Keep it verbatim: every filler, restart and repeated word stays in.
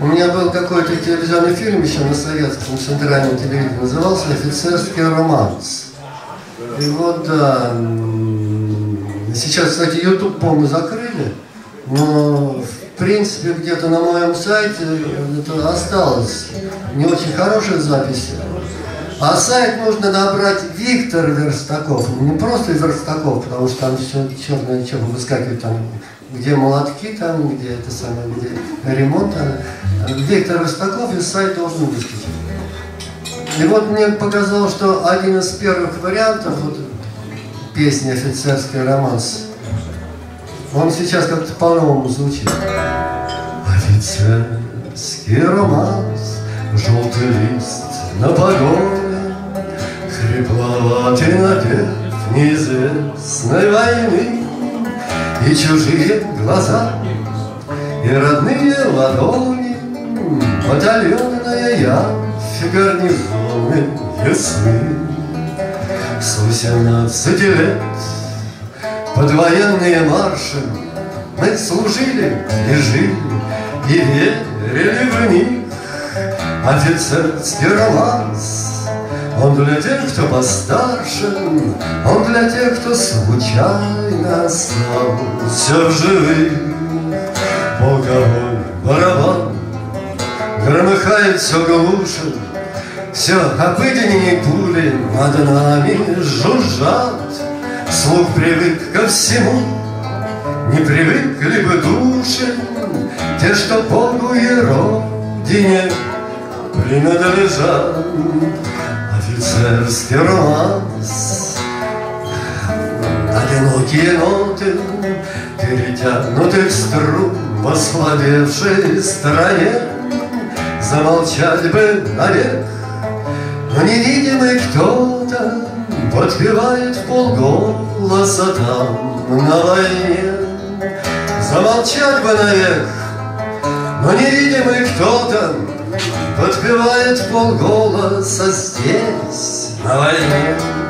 У меня был какой-то телевизионный фильм еще на советском центральном телевидении, назывался «Офицерский романс». И вот, да, сейчас, кстати, YouTube, по-моему, закрыли, но, в принципе, где-то на моем сайте это осталось. Не очень хорошая запись. А сайт нужно набрать Виктор Верстаков. Не просто Верстаков, потому что там все черное черное выскакивает, там, где молотки, там, где это самое, где ремонт. Там. Виктор Верстаков, и сайт должен выскочить. И вот мне показалось, что один из первых вариантов вот, песни «Офицерский романс», он сейчас как-то по-новому звучит. Офицерский романс, желтый лист на погоне, хрипловатый напев неизвестной войны, и чужие глаза, и родные ладони, батальонная явь, гарнизоны ясны. С восемнадцати лет под военные марши мы служили и жили, и верили в них. Офицерский романс, он для тех, кто постарше, он для тех, кто случайно остался в живых. Полковой барабан громыхает все глуше, все обыденнее пули над нами жужжат. Слух привык ко всему, не привыкли бы души те, что Богу и Родине принадлежат. Офицерский романс, одинокие ноты перетянутых струн в ослабевшей стране. Замолчать бы навек, но невидимый кто-то подпевает вполголоса там на войне. Замолчать бы навек, но невидимый кто-то подпевает вполголоса здесь на войне.